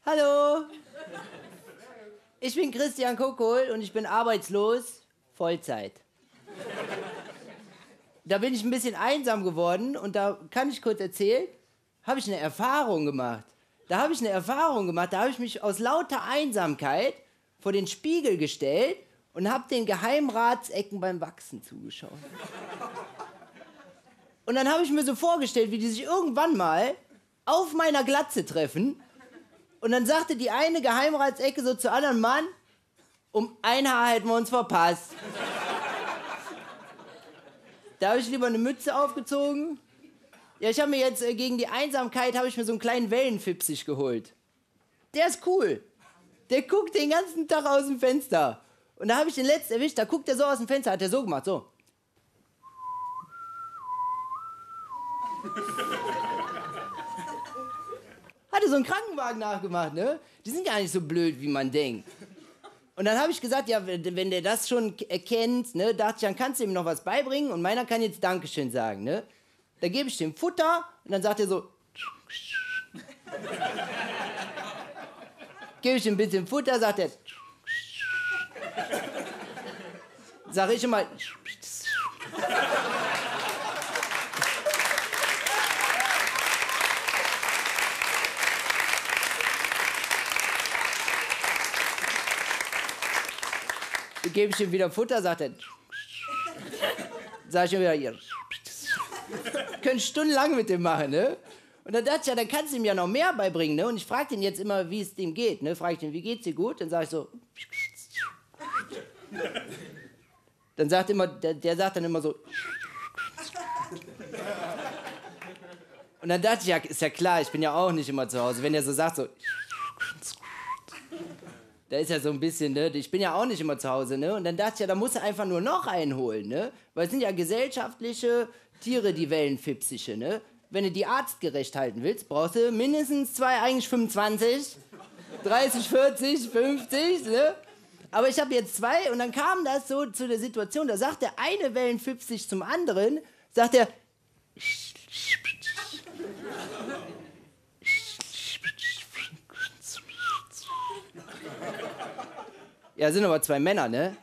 Hallo, ich bin Christian Kokol und ich bin arbeitslos, Vollzeit. Da bin ich ein bisschen einsam geworden und da kann ich kurz erzählen, habe ich eine Erfahrung gemacht. Da habe ich mich aus lauter Einsamkeit vor den Spiegel gestellt und habe den Geheimratsecken beim Wachsen zugeschaut. Und dann habe ich mir so vorgestellt, wie die sich irgendwann mal auf meiner Glatze treffen. Und dann sagte die eine Geheimratsecke so zur anderen: Mann, um ein Haar hätten wir uns verpasst. Da habe ich lieber eine Mütze aufgezogen. Ja, ich habe mir jetzt gegen die Einsamkeit habe ich mir so einen kleinen Wellenfipsig geholt. Der ist cool. Der guckt den ganzen Tag aus dem Fenster. Und da habe ich den letzten erwischt, da guckt er so aus dem Fenster, hat er so gemacht, so. Hatte so einen Krankenwagen nachgemacht, ne? Die sind gar nicht so blöd, wie man denkt. Und dann habe ich gesagt, ja, wenn der das schon erkennt, ne, dachte ich, dann kannst du ihm noch was beibringen und meiner kann jetzt Dankeschön sagen, ne? Da gebe ich dem Futter und dann sagt er so. Gebe ich ihm ein bisschen Futter, sagt er. Sag ich immer. Gebe ich ihm wieder Futter, sagt er. Sag ich ihm wieder, hier. Können stundenlang mit dem machen, ne? Und dann dachte ich, ja, dann kannst du ihm ja noch mehr beibringen, ne? Und ich frage ihn jetzt immer, wie es dem geht, ne? Frage ich ihn, wie geht's dir gut? Dann sage ich so. Dann sagt immer, der sagt dann immer so. Und dann dachte ich, ja, ist ja klar, ich bin ja auch nicht immer zu Hause. Wenn er so sagt, so. Da ist ja so ein bisschen, ne? Ich bin ja auch nicht immer zu Hause, ne? Und dann dachte ich, ja, da musst du einfach nur noch einen holen, ne? Weil es sind ja gesellschaftliche Tiere, die Wellenfipsische, ne? Wenn du die artgerecht halten willst, brauchst du mindestens 2, eigentlich 25, 30, 40, 50, ne? Aber ich habe jetzt 2 und dann kam das so zu der Situation, da sagt der eine Wellenfipsig zum anderen, sagt er, ja, sind aber 2 Männer, ne?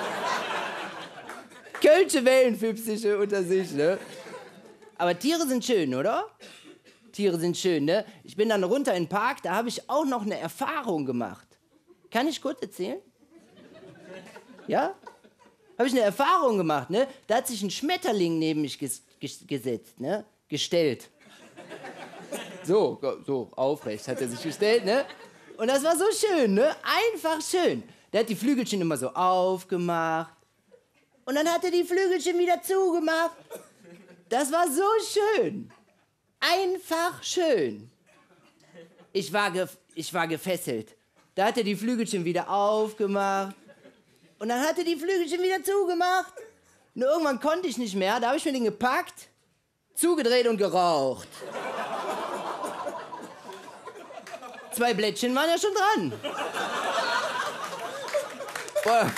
Kölsche Wellenfipsische unter sich, ne? Aber Tiere sind schön, oder? Tiere sind schön, ne? Ich bin dann runter in den Park, da habe ich auch noch eine Erfahrung gemacht. Kann ich kurz erzählen? Ja? Habe ich eine Erfahrung gemacht, ne? Da hat sich ein Schmetterling neben mich gesetzt, ne? Gestellt. So aufrecht hat er sich gestellt, ne? Und das war so schön, ne? Einfach schön. Der hat die Flügelchen immer so aufgemacht. Und dann hat er die Flügelchen wieder zugemacht. Das war so schön. Einfach schön. Ich war gefesselt. Da hat er die Flügelchen wieder aufgemacht. Und dann hat er die Flügelchen wieder zugemacht. Und irgendwann konnte ich nicht mehr. Da habe ich mir den gepackt, zugedreht und geraucht. 2 Blättchen waren ja schon dran. Boah.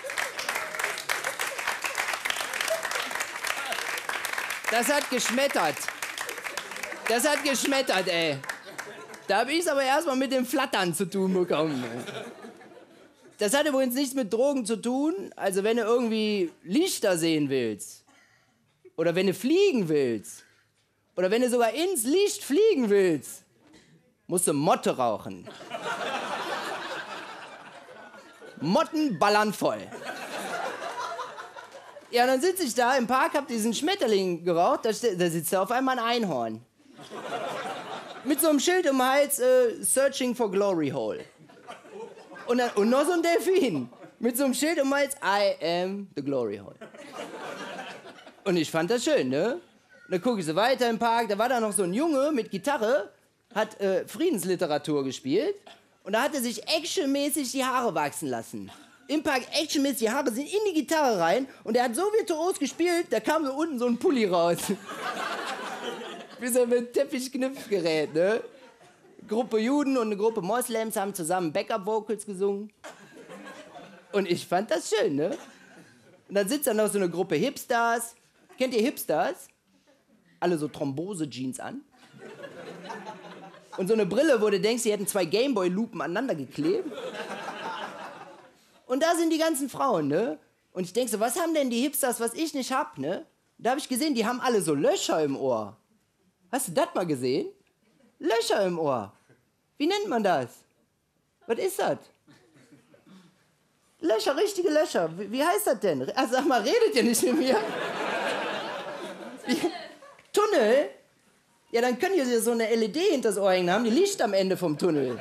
Das hat geschmettert. Das hat geschmettert, ey. Da habe ich es aber erstmal mit dem Flattern zu tun bekommen. Das hat übrigens nichts mit Drogen zu tun. Also wenn du irgendwie Lichter sehen willst, oder wenn du fliegen willst, oder wenn du sogar ins Licht fliegen willst, musst du Motte rauchen. Motten ballern voll. Ja, und dann sitze ich da im Park, hab diesen Schmetterling geraucht, da sitzt da auf einmal ein Einhorn. Mit so einem Schild um den Hals, Searching for Glory Hole. Und noch so ein Delfin. Mit so einem Schild um den Hals, I am the Glory Hole. Und ich fand das schön, ne? Und dann gucke ich so weiter im Park, da war da noch so ein Junge mit Gitarre, hat Friedensliteratur gespielt. Und da hat er sich actionmäßig die Haare wachsen lassen. Im Park actionmäßig, die Haare sind in die Gitarre rein. Und er hat so virtuos gespielt, da kam so unten so ein Pulli raus. Wie so ein Teppichknüpfgerät, ne? Gruppe Juden und eine Gruppe Moslems haben zusammen Backup-Vocals gesungen. Und ich fand das schön, ne? Und dann sitzt da noch so eine Gruppe Hipsters. Kennt ihr Hipsters? Alle so Thrombose-Jeans an. Und so eine Brille, wo du denkst, die hätten 2 Gameboy-Lupen aneinander geklebt. Und da sind die ganzen Frauen, ne? Und ich denk so, was haben denn die Hipsters, was ich nicht hab, ne? Da habe ich gesehen, die haben alle so Löcher im Ohr. Hast du das mal gesehen? Löcher im Ohr. Wie nennt man das? Was ist das? Löcher, richtige Löcher. Wie heißt das denn? Also sag mal, redet ihr nicht mit mir? Tunnel? Ja, dann könnt ihr so eine LED hinter das Ohr hängen, haben die Licht am Ende vom Tunnel.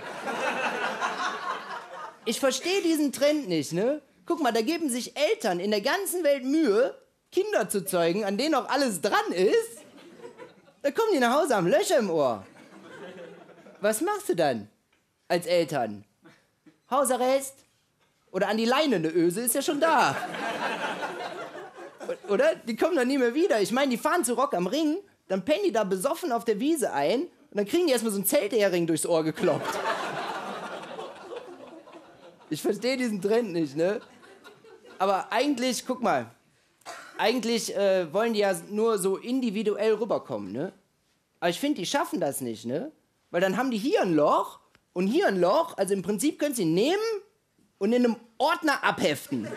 Ich verstehe diesen Trend nicht, ne? Guck mal, da geben sich Eltern in der ganzen Welt Mühe, Kinder zu zeugen, an denen auch alles dran ist. Da kommen die nach Hause, haben Löcher im Ohr. Was machst du dann als Eltern? Hausarrest? Oder an die Leine, eine Öse ist ja schon da. Oder? Die kommen dann nie mehr wieder. Ich meine, die fahren zu Rock am Ring, dann pennen die da besoffen auf der Wiese ein und dann kriegen die erstmal so einen Zelthering durchs Ohr gekloppt. Ich verstehe diesen Trend nicht, ne? Aber eigentlich, guck mal, eigentlich wollen die ja nur so individuell rüberkommen, ne? Aber ich finde, die schaffen das nicht, ne? Weil dann haben die hier ein Loch und hier ein Loch. Also im Prinzip können sie nehmen und in einem Ordner abheften.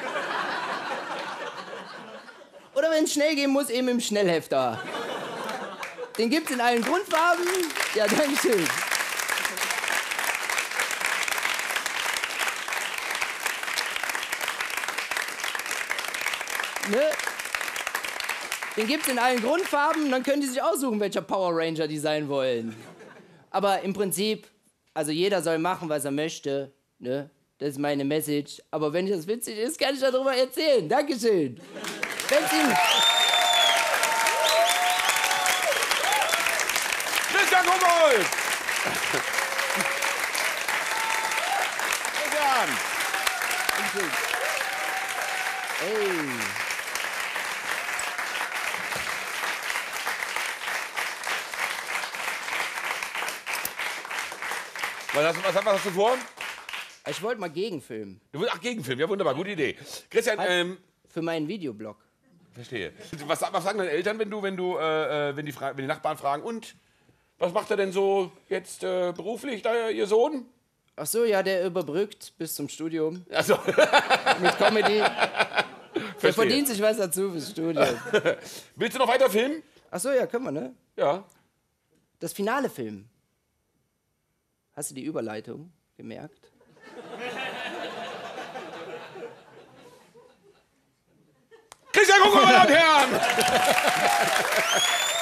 Oder wenn es schnell gehen muss, eben im Schnellhefter. Den gibt's in allen Grundfarben. Ja, danke schön. Ne? Den gibt's in allen Grundfarben, dann können die sich aussuchen, welcher Power Ranger die sein wollen. Aber im Prinzip, also jeder soll machen, was er möchte, ne? Das ist meine Message. Aber wenn das witzig ist, kann ich darüber erzählen. Dankeschön. Wenn's Ihnen... Christian Gumboldt! Christian! Ey. Was hast du vor? Ich wollte mal Gegenfilmen. Du willst, ach, Gegenfilm, ja wunderbar, gute Idee. Christian, Für meinen Videoblog. verstehe. Was sagen deine Eltern, wenn die Nachbarn fragen, und was macht er denn so jetzt beruflich, da, ihr Sohn? Ach so, ja, der überbrückt bis zum Studium. Also, Mit Comedy. Der verstehe. verdient sich was dazu fürs Studium. Willst du noch weiter filmen? Ach so, ja, können wir, ne? Ja. Das Finale filmen. Hast du die Überleitung gemerkt? Christian Gumboldt, meine Damen und Herren!